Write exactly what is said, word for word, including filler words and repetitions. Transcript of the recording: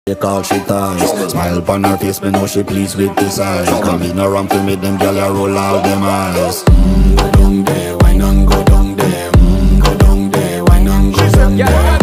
Take all she ties. Smile upon her face, me know she pleased with this eyes. Come in around to make them gyal a roll out them eyes. Mm, go down there, wine and go down there. Mm, go down there, wine and go down there.